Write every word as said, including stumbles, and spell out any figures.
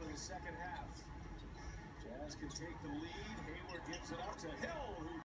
in the second half. Jazz can take the lead. Hayward gives it up to Hill, who